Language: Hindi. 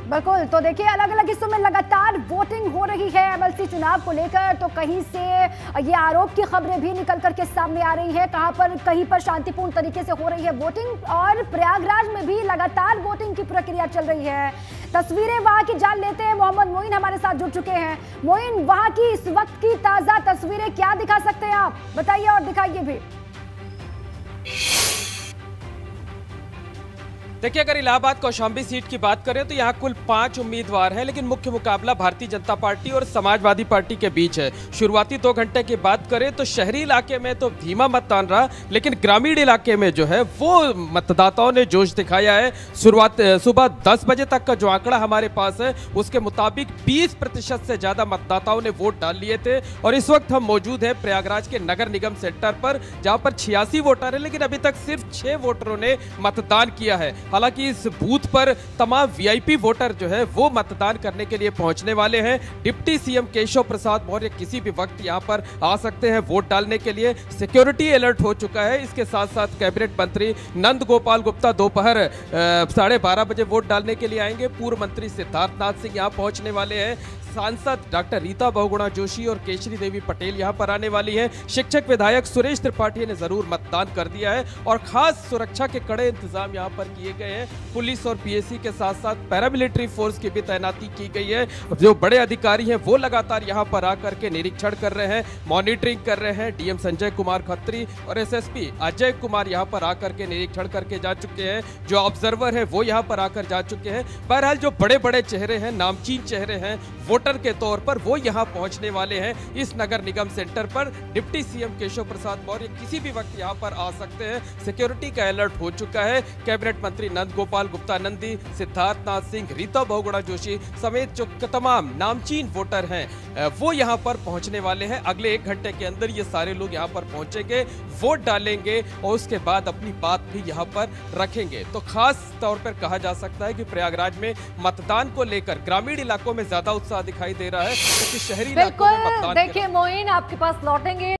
बिल्कुल। तो देखिए, अलग अलग हिस्सों में लगातार वोटिंग हो रही है एमएलसी चुनाव को लेकर। तो कहीं से ये आरोप की खबरें भी निकल करके सामने आ रही है, कहीं पर शांतिपूर्ण तरीके से हो रही है वोटिंग, और प्रयागराज में भी लगातार वोटिंग की प्रक्रिया चल रही है। तस्वीरें वहां की जान लेते हैं, मोहम्मद मोइन हमारे साथ जुड़ चुके हैं। मोइन, वहां की इस वक्त की ताजा तस्वीरें क्या दिखा सकते हैं आप, बताइए और दिखाइए भी। देखिए, अगर इलाहाबाद कौशाम्बी सीट की बात करें तो यहाँ कुल 5 उम्मीदवार हैं, लेकिन मुख्य मुकाबला भारतीय जनता पार्टी और समाजवादी पार्टी के बीच है। शुरुआती 2 घंटे की बात करें तो शहरी इलाके में तो धीमा मतदान रहा, लेकिन ग्रामीण इलाके में जो है वो मतदाताओं ने जोश दिखाया है। सुबह 10 बजे तक का जो आंकड़ा हमारे पास है उसके मुताबिक 20% से ज्यादा मतदाताओं ने वोट डाल लिए थे। और इस वक्त हम मौजूद हैं प्रयागराज के नगर निगम सेंटर पर, जहां पर 86 वोटर है, लेकिन अभी तक सिर्फ 6 वोटरों ने मतदान किया है। हालांकि इस बूथ पर तमाम वीआईपी वोटर जो है वो मतदान करने के लिए पहुंचने वाले हैं। डिप्टी सीएम केशव प्रसाद मौर्य किसी भी वक्त यहां पर आ सकते हैं वोट डालने के लिए। सिक्योरिटी अलर्ट हो चुका है। इसके साथ साथ कैबिनेट मंत्री नंद गोपाल गुप्ता दोपहर 12:30 बजे वोट डालने के लिए आएंगे। पूर्व मंत्री सिद्धार्थ नाथ सिंह यहां पहुंचने वाले हैं। सांसद डॉक्टर रीता बहुगुणा जोशी और केशरी देवी पटेल यहां पर आने वाली हैं। शिक्षक विधायक सुरेश त्रिपाठी ने जरूर मतदान कर दिया है और खास सुरक्षा के कड़े इंतजाम यहां पर किए गए हैं। पुलिस और पीएसी के साथ साथ पैरामिलिट्री फोर्स की भी तैनाती की गई है। जो बड़े अधिकारी हैं वो लगातार यहां पर आकर के निरीक्षण कर रहे हैं, मॉनिटरिंग कर रहे हैं। डीएम संजय कुमार खत्री और एसएसपी अजय कुमार यहां पर आकर के निरीक्षण करके जा चुके हैं। जो ऑब्जर्वर है वो यहां पर आकर जा चुके हैं। बहरहाल जो बड़े बड़े चेहरे हैं, नामचीन चेहरे हैं वोटर के तौर पर, वो यहां पहुंचने वाले हैं इस नगर निगम सेंटर पर। डिप्टी सीएम केशव प्रसाद मौर्य किसी भी वक्त यहां पर आ सकते हैं। सिक्योरिटी का अलर्ट हो चुका है। कैबिनेट मंत्री नंद गोपाल गुप्ता नंदी, सिद्धार्थ नाथ सिंह, रीता बहुगुणा जोशी समेत जो तमाम नामचीन वोटर हैं वो यहां पर पहुंचने वाले हैं। अगले 1 घंटे के अंदर ये सारे लोग यहां पर पहुंचेंगे, वोट डालेंगे और उसके बाद अपनी बात भी यहां पर रखेंगे। तो खास तौर पर कहा जा सकता है कि प्रयागराज में मतदान को लेकर ग्रामीण इलाकों में ज्यादा उत्साह दिखाई दे रहा है, क्योंकि शहरी इलाकों में मतदान। देखिए मोइन, आपके पास लौटेंगे।